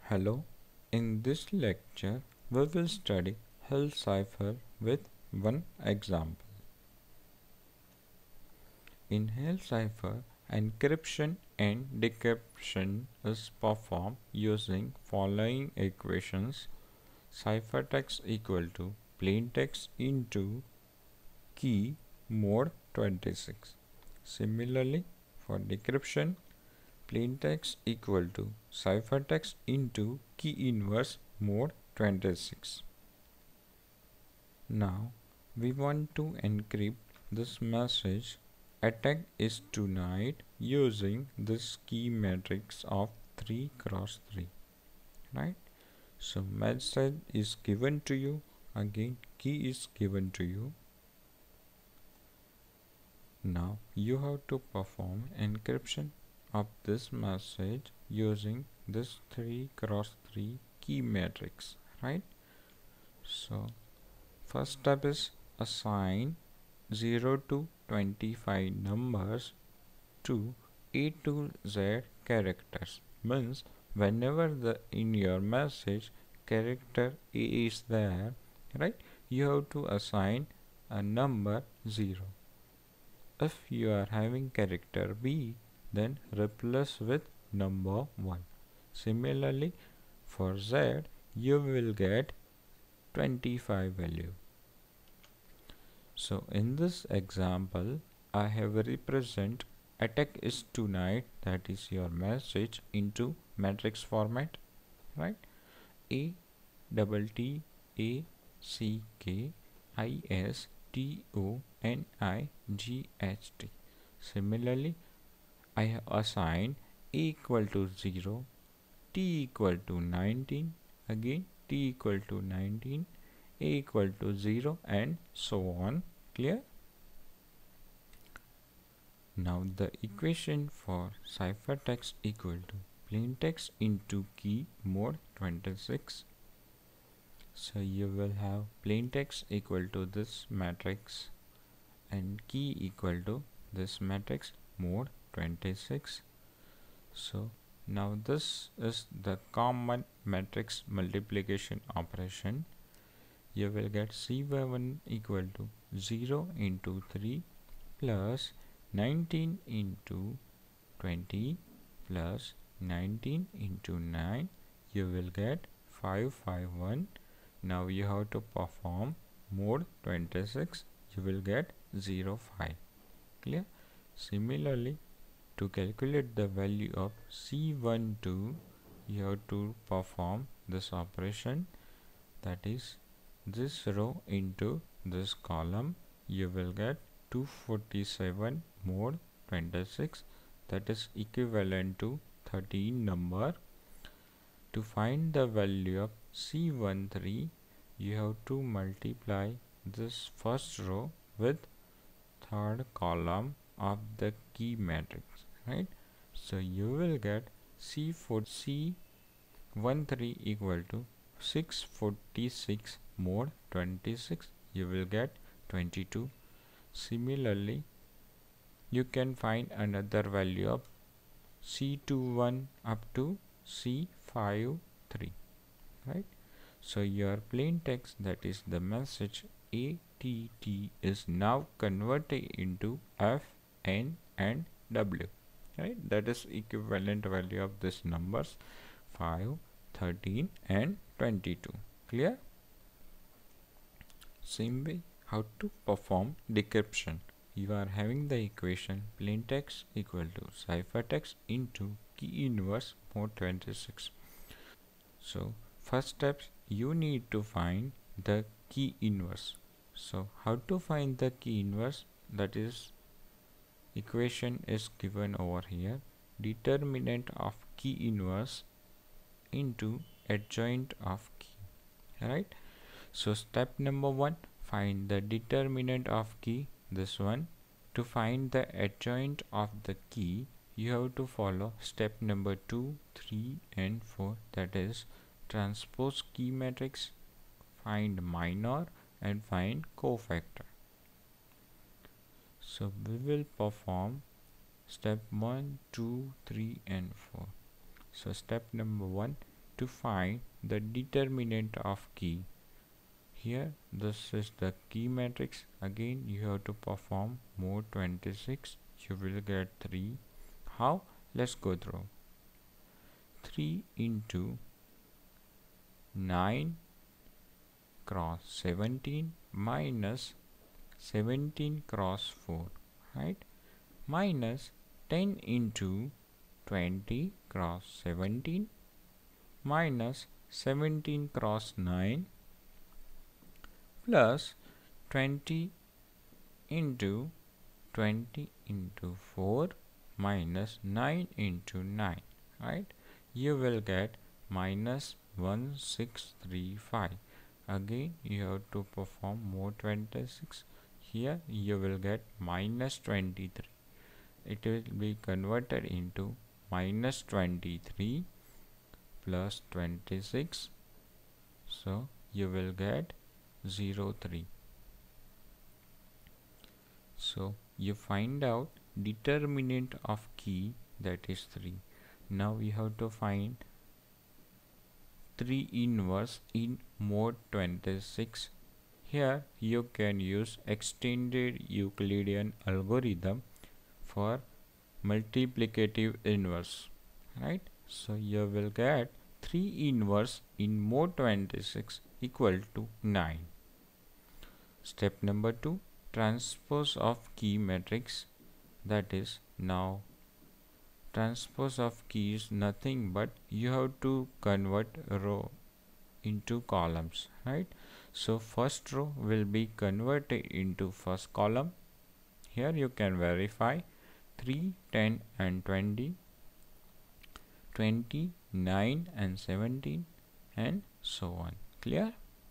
Hello, in this lecture we will study Hill cipher with one example. In Hill cipher, encryption and decryption is performed using following equations: ciphertext equal to plaintext into key mode 26. Similarly, for decryption, plaintext equal to ciphertext into key inverse mode 26. Now we want to encrypt this message "attack is tonight" using this key matrix of 3 cross 3, right? So message is given to you, again key is given to you. Now you have to perform encryption of this message using this 3 cross 3 key matrix, right? So first step is assign 0 to 25 numbers to A to Z characters. Means whenever in your message character A is there, right, you have to assign a number 0. If you are having character B, then replace with number 1. Similarly, for Z, you will get 25 value. So in this example, I have represent attack is tonight, that is your message, into matrix format, right? A double T A C K I S T O N I G H T. Similarly, I have assigned A equal to 0, T equal to 19, again T equal to 19, A equal to 0, and so on. Clear? Now the equation for ciphertext equal to plaintext into key mode 26. So you will have plaintext equal to this matrix and key equal to this matrix mode 26. So now this is the common matrix multiplication operation. You will get C1 equal to 0 into 3 plus 19 into 20 plus 19 into 9. You will get 551. Now you have to perform mode 26. You will get 05. Clear? Similarly, to calculate the value of C12, you have to perform this operation, that is this row into this column. You will get 247 mode 26, that is equivalent to 13 number. To find the value of C13, you have to multiply this first row with third column of the key matrix, right? So you will get C13 equal to 646 mode 26. You will get 22. Similarly, you can find another value of C21 up to C53, right? So your plain text, that is the message ATT, is now converted into F, N and W, right? That is equivalent value of these numbers 5, 13 and 22. Clear? Same way, how to perform decryption. You are having the equation plaintext equal to ciphertext into key inverse mode 26. So first steps, you need to find the key inverse. So how to find the key inverse? That is, equation is given over here: determinant of key inverse into adjoint of key, right? So step number 1, find the determinant of key, this one. To find the adjoint of the key, you have to follow step number 2, 3 and 4, that is transpose key matrix, find minor and find cofactor. So we will perform step 1, 2, 3 and 4. So step number 1, to find the determinant of key. Here this is the key matrix. Again you have to perform mode 26. You will get 3. How? Let's go through. 3 into 9 cross 17 minus 17 cross 4, right? Minus 10 into 20 cross 17 minus 17 cross 9 plus 20 into 20 into 4 minus 9 into 9, right? You will get minus 1635. Again you have to perform mode 26. Here you will get minus 23. It will be converted into minus 23 plus 26. So you will get 03. So you find out determinant of key, that is 3. Now we have to find 3 inverse in mode 26. Here you can use extended Euclidean algorithm for multiplicative inverse, right? So you will get 3 inverse in mode 26 equal to 9. Step number 2, transpose of key matrix. That is, now transpose of key is nothing but you have to convert row into columns, right? So first row will be converted into first column. Here you can verify 3, 10 and 20, 20, 9 and 17 and so on. Clear?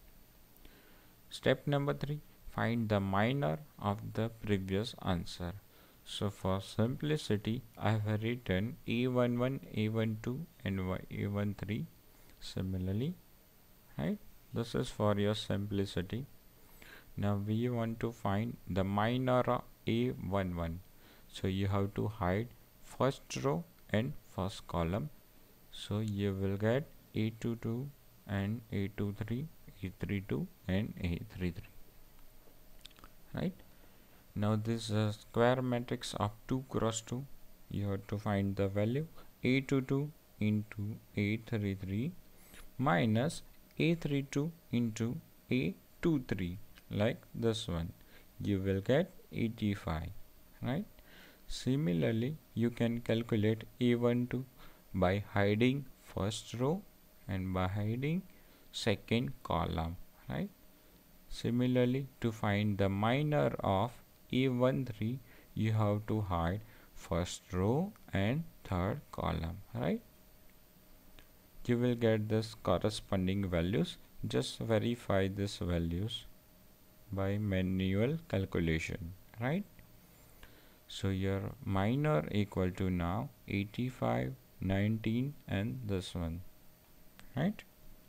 Step number 3, find the minor of the previous answer. So for simplicity I have written A11, A12 and A13 similarly, right? This is for your simplicity. Now we want to find the minor of A11. So you have to hide first row and first column. So you will get A22 and A23, A32 and A33, right? Now this is a square matrix of 2 cross 2. You have to find the value A22 into A33 minus A32 into A23, like this one. You will get 85, right? Similarly, you can calculate A12 by hiding first row and by hiding second column, right? Similarly, to find the minor of A13, you have to hide first row and third column, right? You will get this corresponding values. Just verify these values by manual calculation, right? So your minor equal to now 85, 19 and this one, right?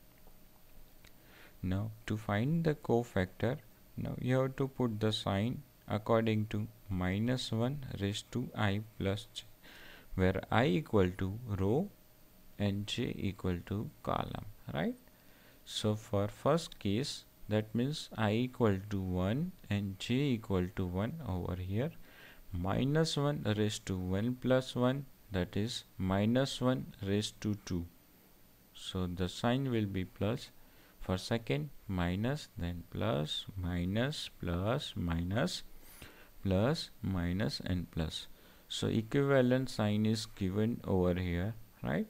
Now to find the cofactor, now you have to put the sign according to minus 1 raised to I plus j, where I equal to row and j equal to column, right? So for first case, that means I equal to 1 and j equal to 1 over here. Minus 1 raised to 1 plus 1, that is minus 1 raised to 2. So the sign will be plus. For second, minus, then plus, minus, plus, minus, plus, minus and plus. So equivalent sign is given over here, right?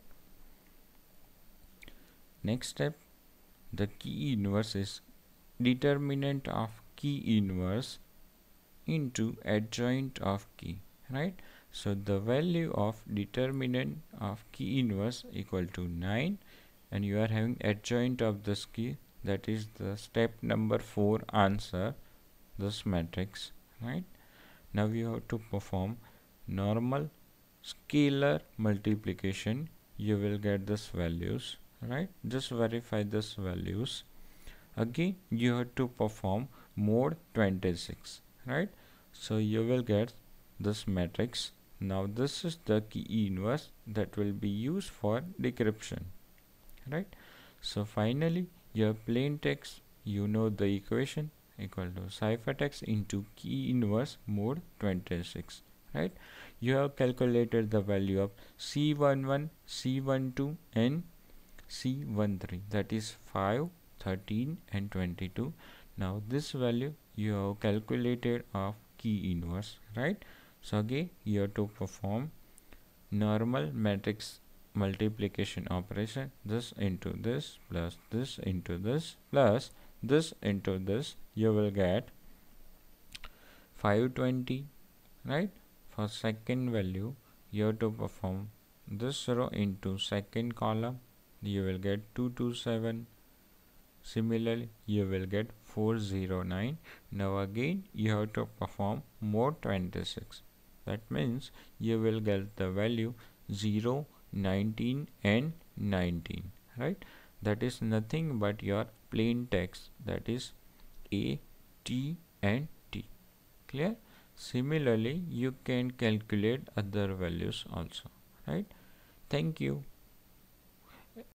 Next step, the key inverse is determinant of key inverse into adjoint of key, right? So the value of determinant of key inverse equal to 9, and you are having adjoint of this key, that is the step number 4 answer this matrix, right? Now we have to perform normal scalar multiplication. You will get this values, right? Just verify this values. Again you have to perform mode 26, right? So you will get this matrix. Now this is the key inverse that will be used for decryption, right? So finally your plain text, you know the equation equal to ciphertext into key inverse mode 26, right? You have calculated the value of C11, C12 and C13, that is 5, 13 and 22. Now this value you have calculated of key inverse, right? So again you have to perform normal matrix multiplication operation, this into this plus this into this plus this into this, you will get 520, right? For second value you have to perform this row into second column, you will get 227. Similarly you will get 409. Now again you have to perform mode 26, that means you will get the value 0, 19 and 19, right? That is nothing but your plain text, that is A, T and T. Clear? Similarly you can calculate other values also, right? Thank you.